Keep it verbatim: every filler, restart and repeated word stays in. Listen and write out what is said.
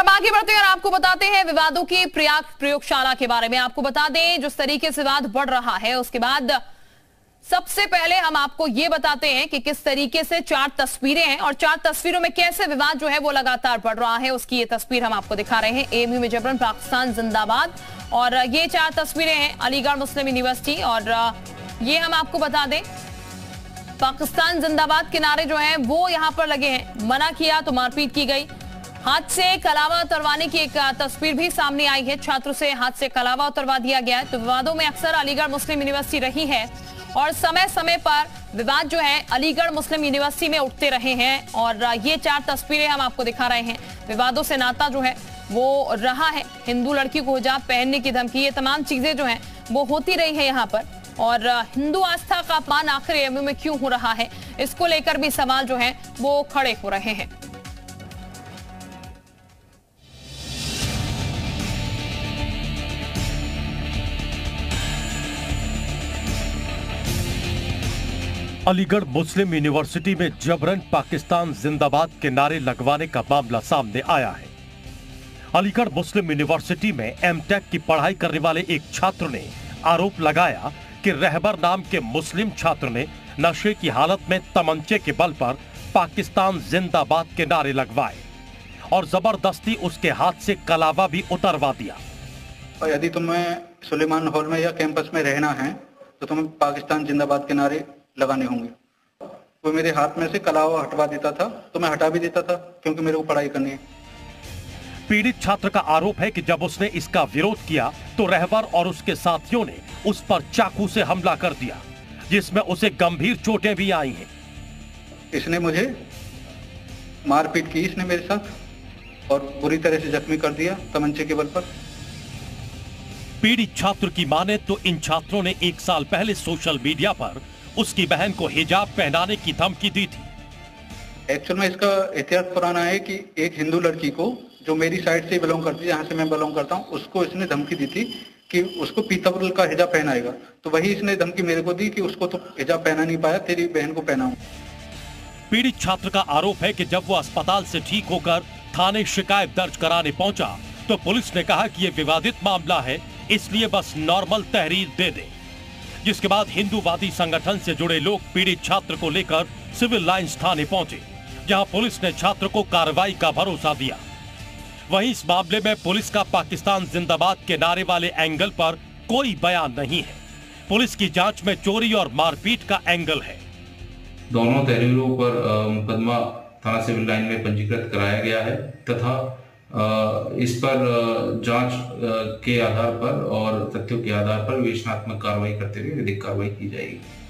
हम आगे बढ़ते हैं और आपको बताते हैं विवादों की प्रयाग प्रयोगशाला के बारे में। आपको बता दें जिस तरीके से विवाद बढ़ रहा है, उसके बाद सबसे पहले हम आपको यह बताते हैं कि किस तरीके से चार तस्वीरें हैं और चार तस्वीरों में कैसे विवाद जो है वो लगातार बढ़ रहा है, उसकी ये तस्वीर हम आपको दिखा रहे हैं। एएमयू में जबरन पाकिस्तान जिंदाबाद, और ये चार तस्वीरें हैं अलीगढ़ मुस्लिम यूनिवर्सिटी। और ये हम आपको बता दें पाकिस्तान जिंदाबाद के नारे जो हैं वो यहां पर लगे हैं। मना किया तो मारपीट की गई। हाथ से कलावा उतरवाने की एक तस्वीर भी सामने आई है। छात्रों से हाथ से कलावा उतरवा दिया गया है। तो विवादों में अक्सर अलीगढ़ मुस्लिम यूनिवर्सिटी रही है और समय समय पर विवाद जो है अलीगढ़ मुस्लिम यूनिवर्सिटी में उठते रहे हैं। और ये चार तस्वीरें हम आपको दिखा रहे हैं। विवादों से नाता जो है वो रहा है। हिंदू लड़की को हिजाब पहनने की धमकी, ये तमाम चीजें जो हैं वो होती रही है यहाँ पर। और हिंदू आस्था का अपमान आखिर एएमयू में क्यों हो रहा है, इसको लेकर भी सवाल जो है वो खड़े हो रहे हैं। अलीगढ़ मुस्लिम यूनिवर्सिटी में जबरन पाकिस्तान जिंदाबाद के नारे लगवाने का मामला सामने आया है। अलीगढ़ मुस्लिम यूनिवर्सिटी में एमटेक की पढ़ाई करने वाले एक छात्र ने आरोप लगाया कि रहबर नाम के मुस्लिम छात्र ने नशे की हालत में तमंचे के बल पर पाकिस्तान जिंदाबाद के नारे लगवाए और जबरदस्ती उसके हाथ से कलावा भी उतरवा दिया। यदि तुम्हें सुलेमान हॉल में या कैंपस में रहना है तो तुम्हें पाकिस्तान जिंदाबाद के नारे लगाने होंगे। वो मेरे हाथ में से कलावा हटवा देता था तो मैं हटा भी देता था, क्योंकि मेरे को पढ़ाई करनी है। पीड़ित छात्र का आरोप है कि जब उसने इसका विरोध किया तो रहबर और उसके साथियों ने उस पर चाकू से हमला कर दिया, जिसमें उसे गंभीर चोटें भी आई हैं। इसने मुझे मारपीट की, इसने मेरे साथ, और बुरी तरह से जख्मी कर दिया तमंचे के बल पर। पीड़ित छात्र की माने तो इन छात्रों ने एक साल पहले सोशल मीडिया पर उसकी बहन को हिजाब पहनाने की धमकी दी थी। एक्चुअल में इसका इतिहास पुराना है कि एक हिंदू लड़की को जो मेरी साइड से बिलोंग करती है, जहाँ से मैं बिलोंग करता हूँ, उसको इसने धमकी दी थी कि उसको पीतल का हिजाब पहनाएगा। तो वही इसने धमकी मेरे को दी कि उसको तो हिजाब पहना नहीं पाया, तेरी बहन को पहनाऊं। पीड़ित छात्र का आरोप है कि जब वो अस्पताल से ठीक होकर थाने शिकायत दर्ज कराने पहुंचा तो पुलिस ने कहा कि ये विवादित मामला है, इसलिए बस नॉर्मल तहरीर दे दे। जिसके बाद हिंदूवादी संगठन से जुड़े लोग पीड़ित छात्र को लेकर सिविल लाइंस थाने पहुंचे, जहां पुलिस ने छात्र को कार्रवाई का भरोसा दिया। वहीं इस मामले में पुलिस का पाकिस्तान जिंदाबाद के नारे वाले एंगल पर कोई बयान नहीं है। पुलिस की जांच में चोरी और मारपीट का एंगल है। दोनों तहरीरों पर मुकदमा थाना सिविल लाइन में पंजीकृत कराया गया है तथा इस पर जांच के आधार पर और तथ्यों के आधार पर विवेचनात्मक कार्रवाई करते हुए विधिक कार्रवाई की जाएगी।